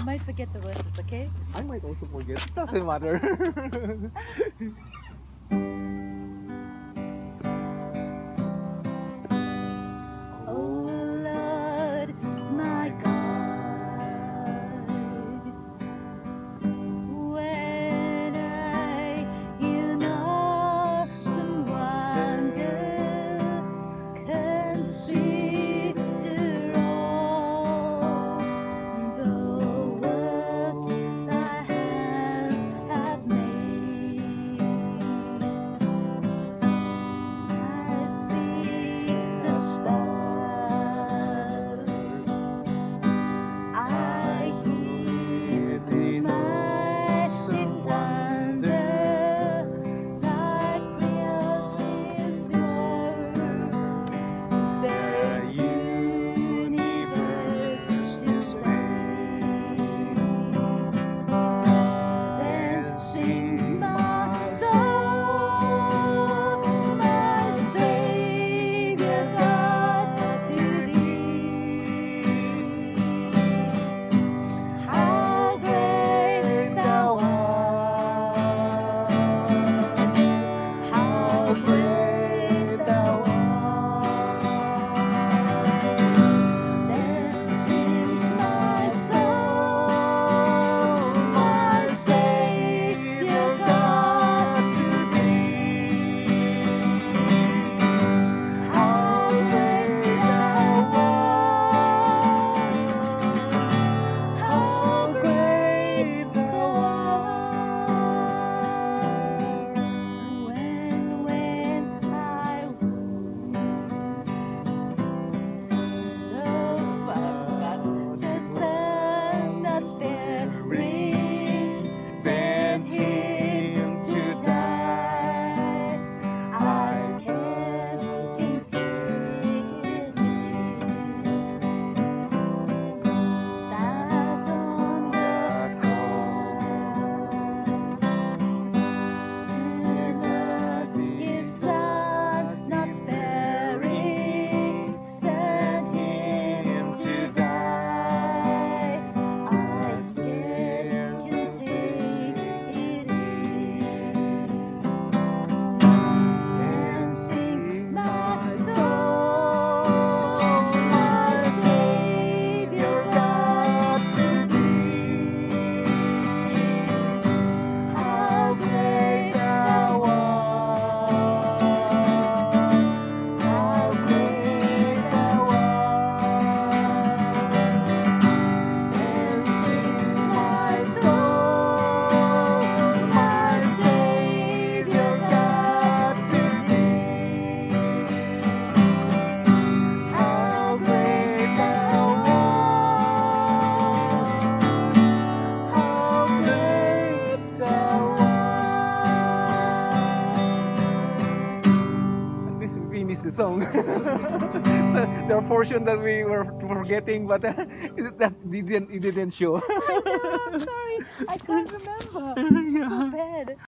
I might forget the verses, okay? I might also forget. It doesn't matter. Oh Lord, my God, when I in awesome wonder consider all the works thy hands have made, I see the stars, I hear the mighty thunder, like million words, the universe displays. Then sings my soul, my Savior God, to thee. How great thou art! How great thou art! Then sings my soul, my Savior God, to thee. How great thou art! How great thou art! When I was the Son not sparing, sent him to die. I scarce can take his name. That on the cross, his Son not sparing, sent him to die. I scarce can take it in. Then sings my soul, my Savior God, to thee. How great thou art! How great thou art! Then sings my soul, my Savior God, to thee. How great thou art! How great thou art! At least we finished the song. So there are portion that we were forgetting, but it didn't show. I know, I'm sorry. I can't remember. Yeah. So bad.